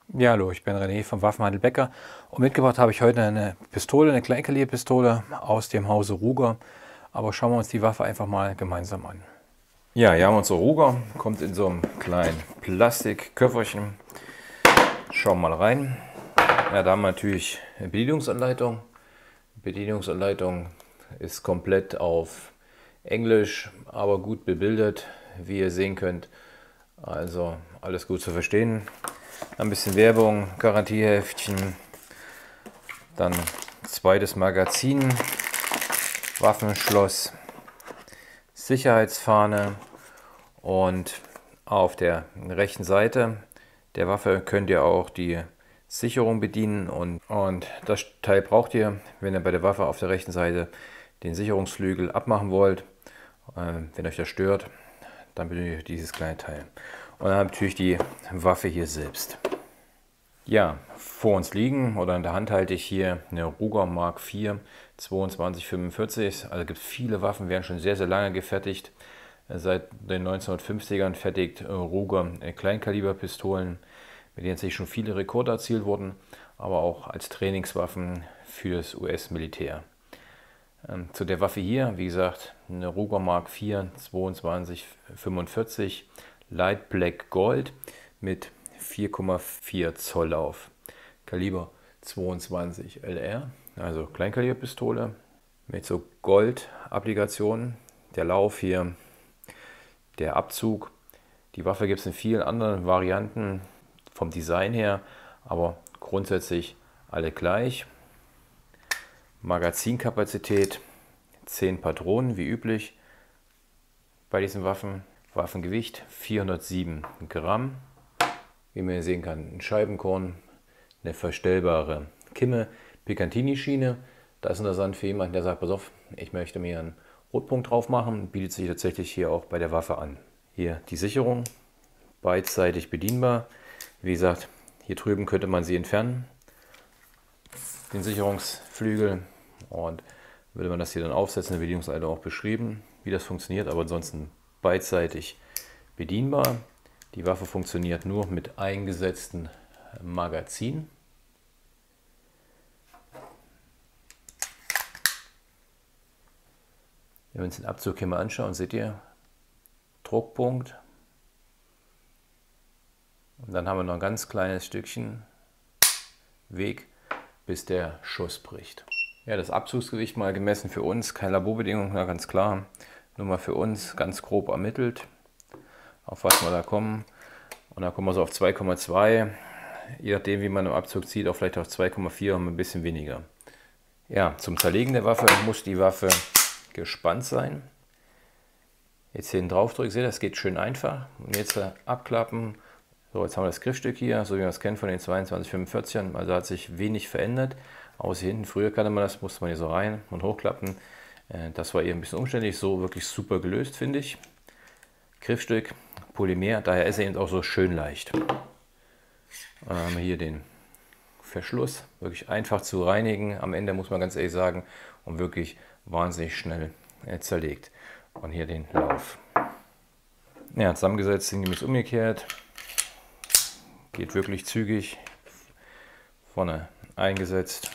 Ja, hallo, ich bin René vom Waffenhandel Becker und mitgebracht habe ich heute eine Pistole, eine Kleinkaliberpistole aus dem Hause Ruger. Aber schauen wir uns die Waffe einfach mal gemeinsam an. Ja, hier haben wir unsere Ruger, kommt in so einem kleinen Plastikköfferchen. Schauen wir mal rein. Ja, da haben wir natürlich eine Bedienungsanleitung. Die Bedienungsanleitung ist komplett auf Englisch, aber gut bebildert, wie ihr sehen könnt. Also alles gut zu verstehen. Ein bisschen Werbung, Garantieheftchen, dann zweites Magazin, Waffenschloss, Sicherheitsfahne und auf der rechten Seite der Waffe könnt ihr auch die Sicherung bedienen und das Teil braucht ihr, wenn ihr bei der Waffe auf der rechten Seite den Sicherungsflügel abmachen wollt. Wenn euch das stört, dann benötigt ihr dieses kleine Teil. Und dann natürlich die Waffe hier selbst. Ja, vor uns liegen oder in der Hand halte ich hier eine Ruger Mark IV 2245. Also gibt es viele Waffen, werden schon sehr, sehr lange gefertigt. Seit den 1950ern fertigt Ruger Kleinkaliberpistolen, mit denen sich schon viele Rekorde erzielt wurden, aber auch als Trainingswaffen fürs US-Militär. Zu der Waffe hier, wie gesagt, eine Ruger Mark IV 2245 Light Black Gold mit 4,4 Zoll Lauf. Kaliber 22 LR, also Kleinkaliberpistole mit so Gold-Applikationen. Der Lauf hier, der Abzug. Die Waffe gibt es in vielen anderen Varianten vom Design her, aber grundsätzlich alle gleich. Magazinkapazität 10 Patronen wie üblich bei diesen Waffen. Waffengewicht 407 Gramm. Wie man hier sehen kann, ein Scheibenkorn, eine verstellbare Kimme, Picatinny-Schiene. Das ist interessant für jemanden, der sagt, pass auf, ich möchte mir einen Rotpunkt drauf machen. Bietet sich tatsächlich hier auch bei der Waffe an. Hier die Sicherung, beidseitig bedienbar. Wie gesagt, hier drüben könnte man sie entfernen, den Sicherungsflügel. Und würde man das hier dann aufsetzen, in der Bedienungsanleitung auch beschrieben, wie das funktioniert. Aber ansonsten beidseitig bedienbar. Die Waffe funktioniert nur mit eingesetzten Magazin. Wenn wir uns den Abzug hier mal anschauen, seht ihr Druckpunkt. Und dann haben wir noch ein ganz kleines Stückchen Weg, bis der Schuss bricht. Ja, das Abzugsgewicht mal gemessen für uns, keine Laborbedingung, na ganz klar. Nur mal für uns ganz grob ermittelt, auf was wir da kommen. Und da kommen wir so auf 2,2, je nachdem wie man im Abzug zieht, auch vielleicht auf 2,4 und ein bisschen weniger. Ja, zum Zerlegen der Waffe muss die Waffe gespannt sein. Jetzt hier drauf drücken, seht ihr, das geht schön einfach. Und jetzt abklappen. So, jetzt haben wir das Griffstück hier, so wie man es kennt von den 2245ern. Also hat sich wenig verändert. Außer hier hinten, früher kannte man das, musste man hier so rein und hochklappen. Das war eher ein bisschen umständlich, so wirklich super gelöst, finde ich. Griffstück, Polymer, daher ist er eben auch so schön leicht. Dann haben wir hier den Verschluss, wirklich einfach zu reinigen. Am Ende muss man ganz ehrlich sagen, und wirklich wahnsinnig schnell zerlegt. Und hier den Lauf. Ja, zusammengesetzt sind die umgekehrt. Geht wirklich zügig. Vorne eingesetzt.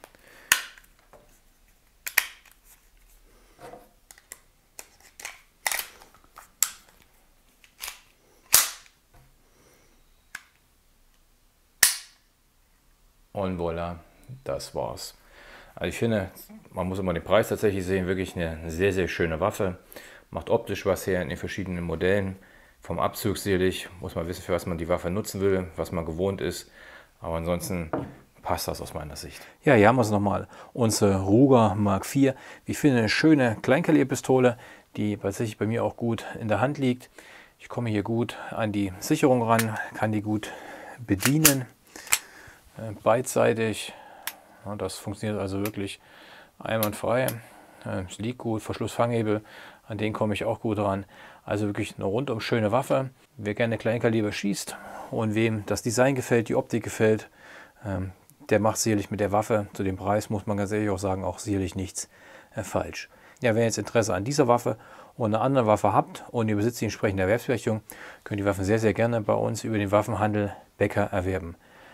Und voilà, das war's. Also ich finde, man muss immer den Preis tatsächlich sehen, wirklich eine sehr, sehr schöne Waffe. Macht optisch was her in den verschiedenen Modellen. Vom Abzug sicherlich, muss man wissen, für was man die Waffe nutzen will, was man gewohnt ist. Aber ansonsten passt das aus meiner Sicht. Ja, hier haben wir es nochmal. Unsere Ruger Mark IV. Wie ich finde, eine schöne Kleinkaliberpistole, die tatsächlich bei mir auch gut in der Hand liegt. Ich komme hier gut an die Sicherung ran, kann die gut bedienen. Beidseitig. Ja, das funktioniert also wirklich einwandfrei. Es liegt gut, Verschlussfanghebel, an den komme ich auch gut ran. Also wirklich eine rundum schöne Waffe. Wer gerne Kleinkaliber schießt und wem das Design gefällt, die Optik gefällt, der macht sicherlich mit der Waffe, zu dem Preis muss man ganz ehrlich auch sagen, auch sicherlich nichts falsch. Ja, wenn ihr jetzt Interesse an dieser Waffe und einer anderen Waffe habt und ihr besitzt die entsprechende Erwerbsberechtigung, könnt ihr die Waffen sehr, sehr gerne bei uns über den Waffenhandel Becker erwerben.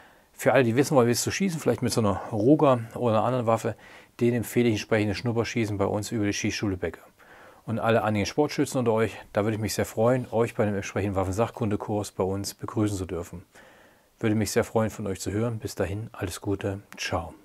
Für alle, die wissen wollen, wie es zu schießen, vielleicht mit so einer Ruger oder einer anderen Waffe, denen empfehle ich entsprechendes Schnupperschießen bei uns über die Schießschule Becker. Und alle anderen Sportschützen unter euch, da würde ich mich sehr freuen, euch bei dem entsprechenden Waffensachkundekurs bei uns begrüßen zu dürfen. Würde mich sehr freuen, von euch zu hören. Bis dahin, alles Gute, ciao.